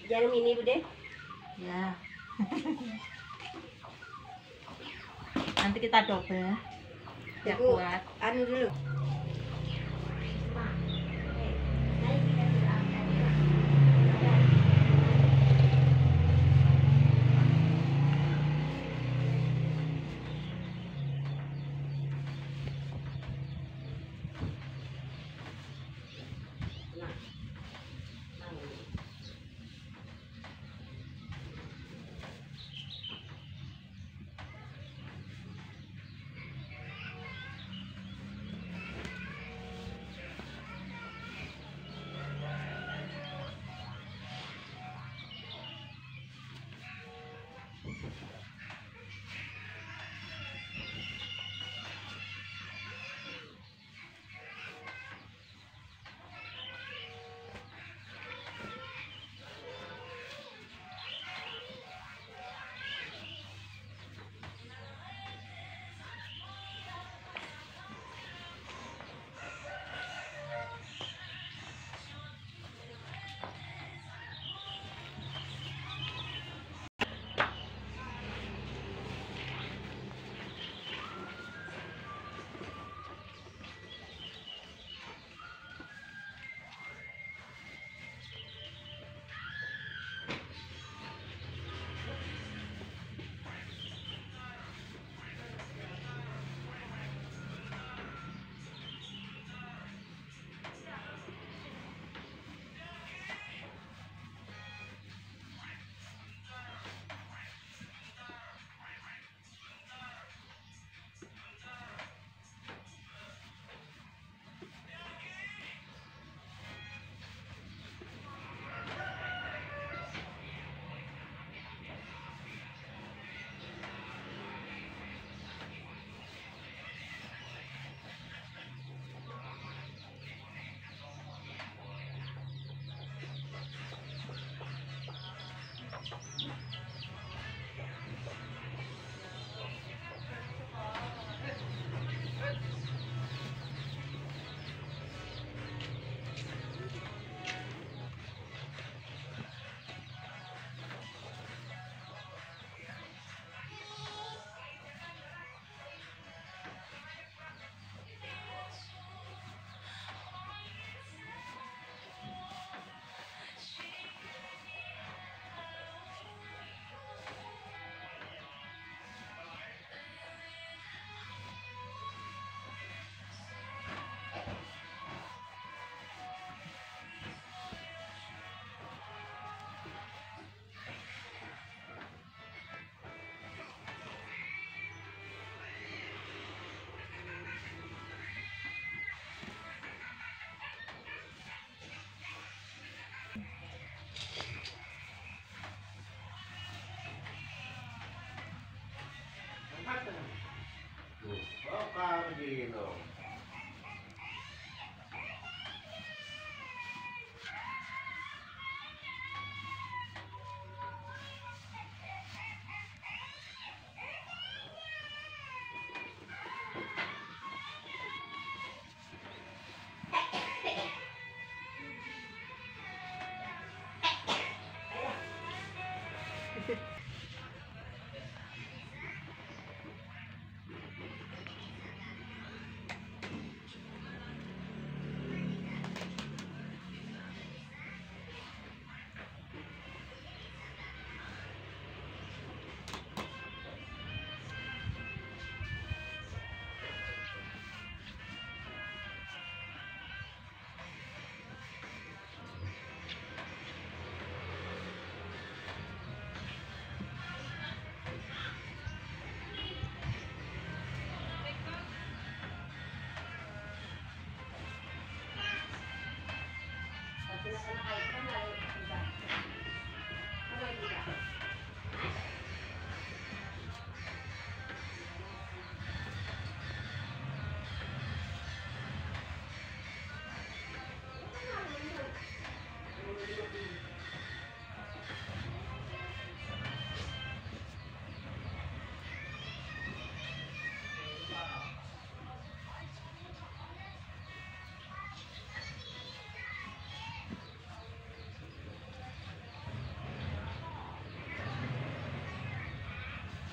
Jarum ini Bude. Ya. Nanti kita double biar Ibu, kuat. anu dulu.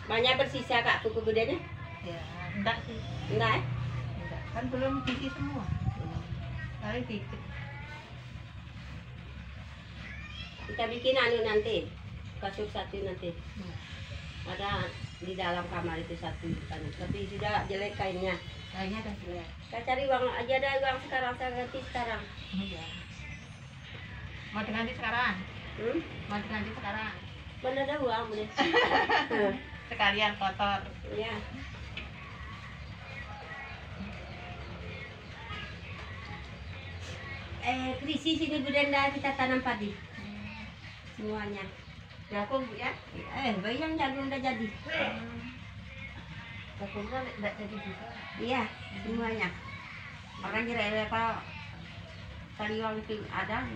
Banyak bersisa kak kuku budenya? Ya, enggak sih. Enggak Enggak. Kan belum diisi semua. Paling dikit. Kita bikin anu nanti. Kasur satu nanti. Ada di dalam kamar itu satu kan. Tapi sudah jelek kainnya. Kayaknya udah jelek. Kita cari uang aja, ada uang sekarang, saya ganti sekarang. Iya. Mau diganti sekarang? Mau diganti sekarang? Mana ada uang boleh? Sekalian kotor. Iya. Krisis ini Budenda kita tanam padi. Semuanya. Jagung Bu ya? Bayang jagung udah jadi. Jagungnya enggak jadi juga. Iya, semuanya. Orang kira apa taliwang itu ada.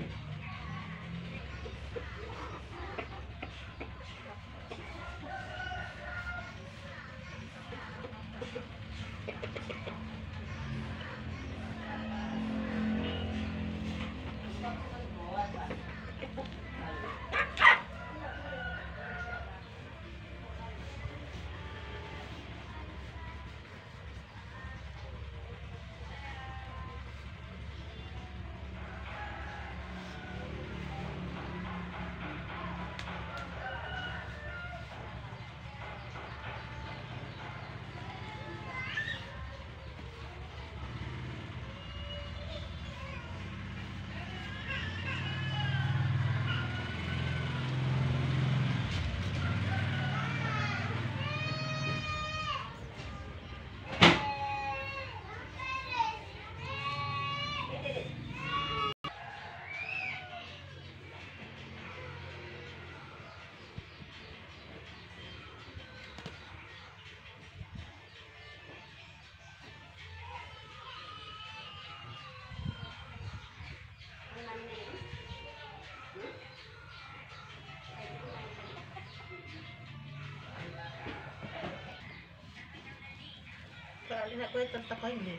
Soalnya aku tetap ini.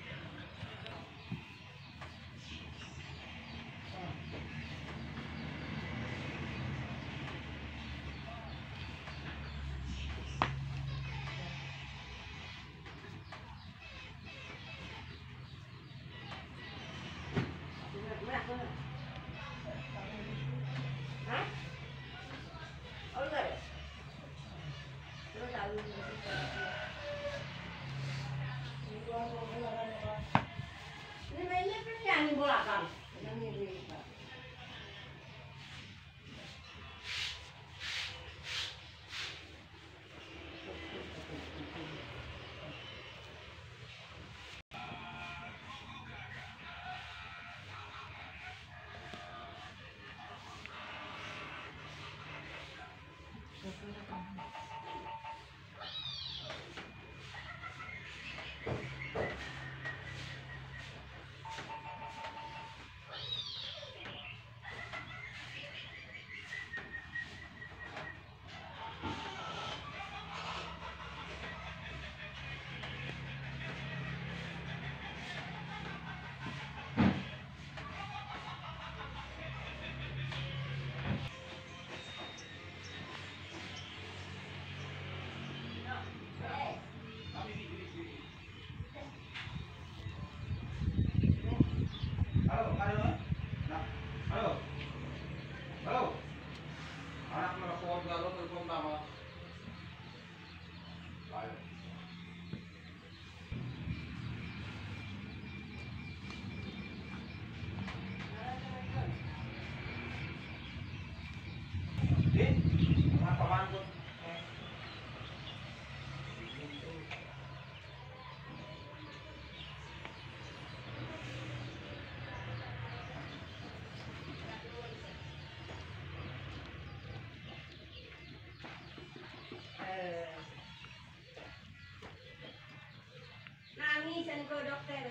Nangisan ko dokter.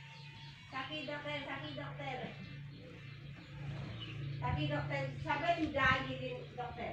Sakit dokter, sakit dokter. Sakit dokter, sampai sudah gini dokter.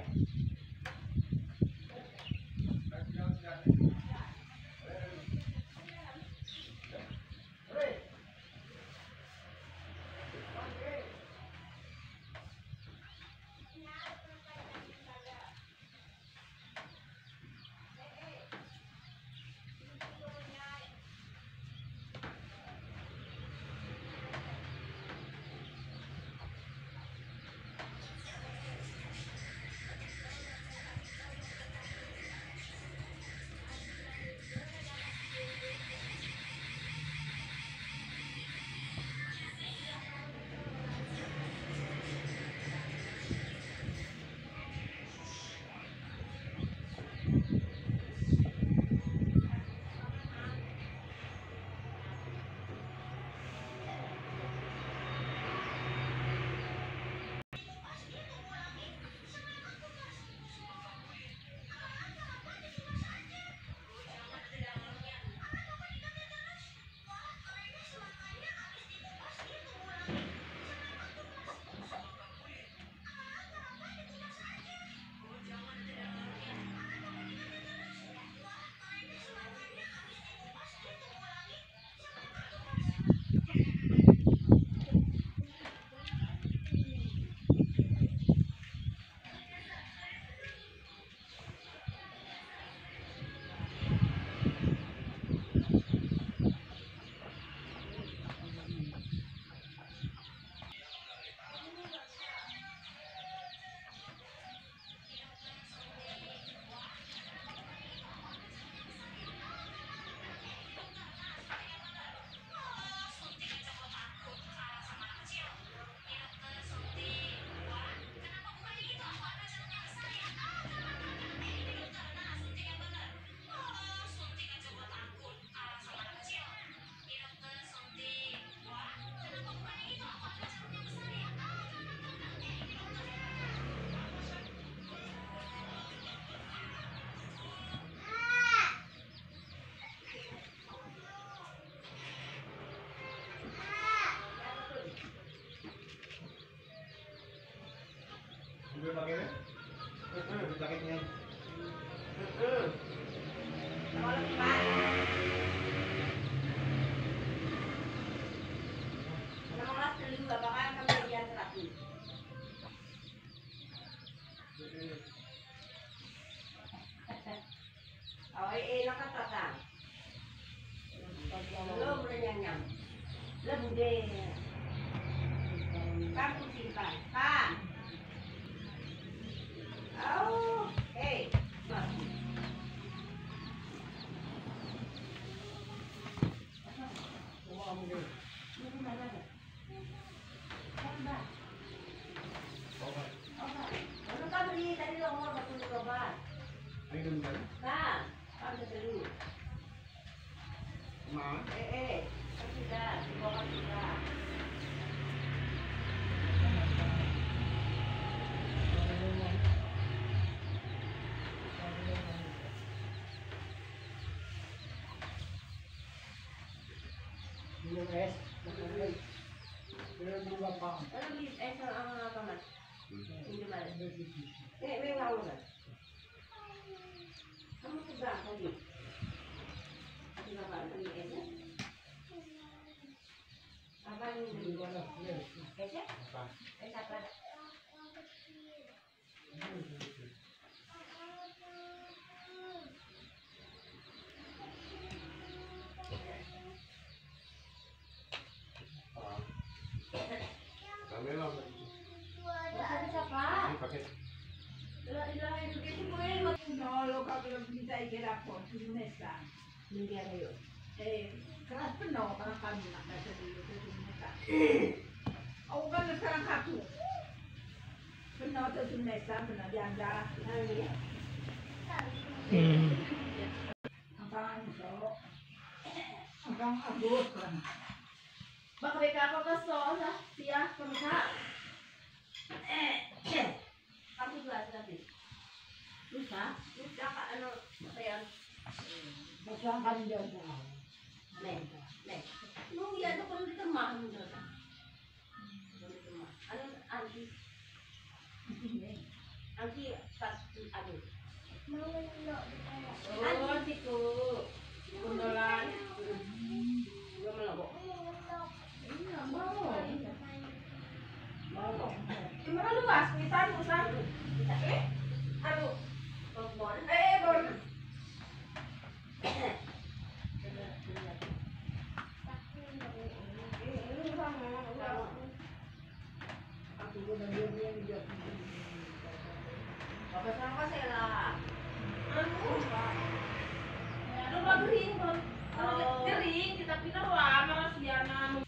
Kalau lepas. Kalau telu apakah kemudian 100. Oh, enak kan? Belum renyang. Lebih deh. Kamu simpan. Kan? Oh, Ano ka beli tadi lo mau betul obat? Kan, kan dulu. Kan sudah, dibawa sudah. Ano beli apa mas? Ini mana? Memang kan? Kamu pegang tadi. Aku nggak apa ini esnya. Apa ini? Esnya? Es apa? No, lo capito bisa ikira po, tumesa. Hindi kayo. Keras penuh kalau kami nak baca dulu ke tumesa. Aku kan sekarang kaku. Penuh tu tumesa, penuh janda. Angkang so, angkang Agus kan. Baka may kapakaso sa siya pangka. Kamu dua tadi. Lusa ka ano yan? Basta kan dia sa. Nek. Nung yan ko dito mahal mo doon. Ano anti? Anti pas ano? Oh, siku. Kundolan. Gua melabo. Gimana luas? Kita luas. Aduh. Bon. Bon. Apa sama saya lah? Ano ba green bon? Green kita pinawama siya na.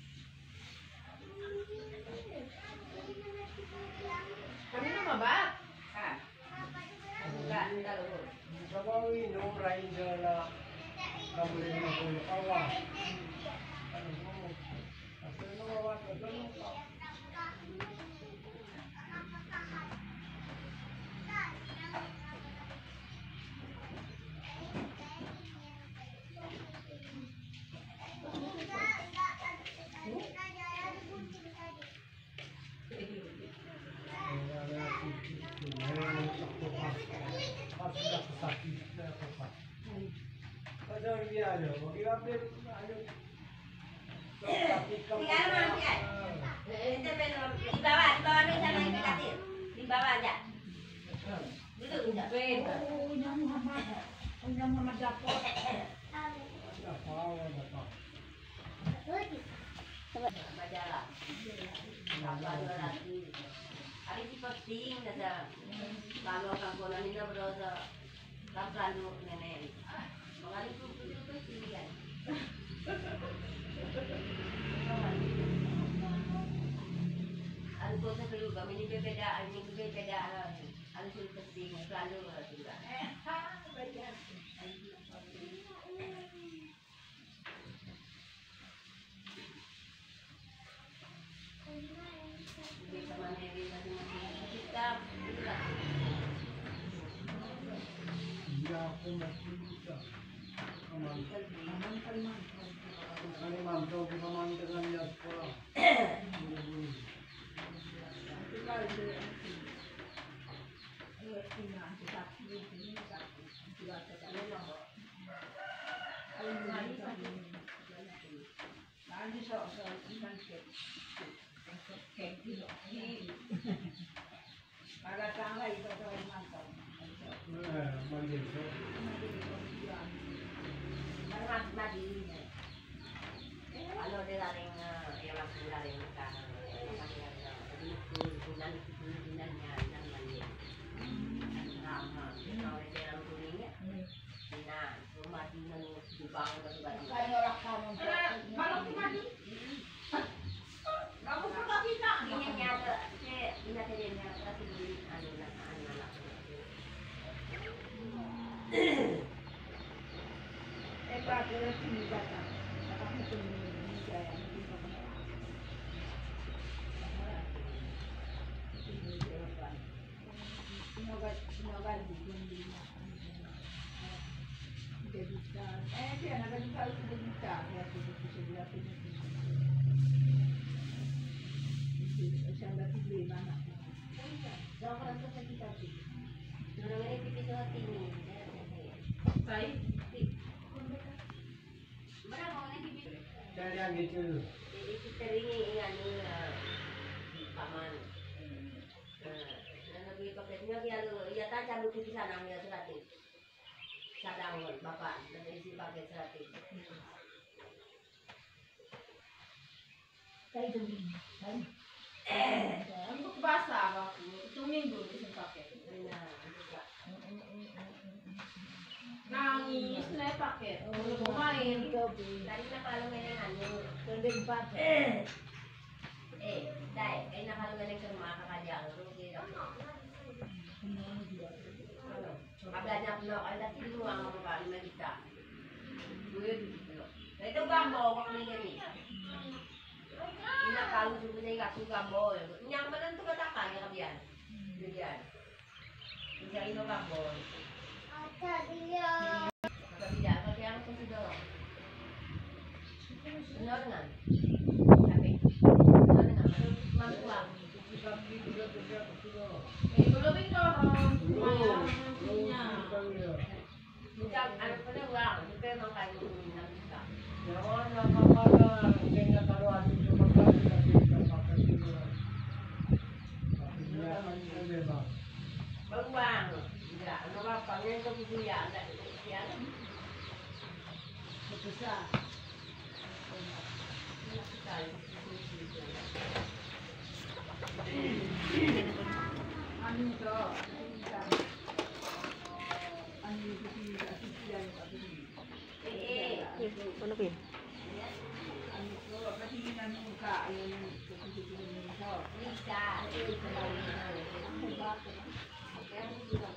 Kami na mabat. Enggak, enggak luhur. Sabawi no rider la kabul na ko kawa. Ano mo? Asa no wa ka no ka. Di bawah nih sana yang dikasih. Di bawah aja. Duduk aja. Oh, yang Muhammad. Yang Muhammad dapat. Majalah. Apa lagi? Hari ini penting saja. Kalau kampunan ini berdosa, kampunan nenek. Mengalih itu pilihan. Ano ko sa dulu kami ni beda, ini beda. Ano sulit penting, selalu juga. Bisa mandiri masing-masing kita. Iya ako makita. Kani manto kumamandangan niya pa. Palestina, si Sapi, si Sapi, si Sapi, Ano na ho? Nanti so ikan kek kilo. Kalau tangga itu kalau mantap. Maldito. Madilim. Ano nila rin yung sila rin tunan niya ng mali. Tama. Ikaw rin sila ang tulinga. Na, sumati ng dubang na dubang. Kaya orang kamu. Kalau mati. Kamu suka kita. Ini niya, inatin niya kasi ano na. Bakit sini datang? Kamu sini saya di mana? Semoga di dia nak bagi tahu sudah bisa ya sudah saya dah beli mana? Jangan orang tu sakit hati. Orang ini pipi tu hati ni. Baik. Mana orang ini pipi? Cari yang gitu. Jadi kita ini anu paman. Lagi paketnya dia ya tak calu pipi sana dia seratus. Sadang bapak dan isi paket seratus. Kayak itu kan? Untuk basah aku itu minggu di pakai. Nangis nih pakai. Main Tadi nakalungan ng ano. kendeng pakai. Dai, ay nakalungan ng mga kakadyan. Maganya ko na, ay dati di mo ang mga kalimagita. Ito gambo, kakuli gani. Inakalo sa mga ikaso gambo. Inyang manan ito kataka, yung kabiyan. Bigyan. Isa ino gambo. Kabiyan, kabiyan ko si Doro. Ano nga? Sabi. Ano nga? Magwang. Belum itu Bukan, ano pa na wang. Ito yung mga kayo ng isa. Jangan nakakala, kaya taruhan dito magkali kasi kapatid. Magwang. Ya, ano ba? Pangyan ko bubuya. Yan. besar. Anu itu, anu itu yang Ano ba yun? anu itu pasti kita muka yang itu. Lisa.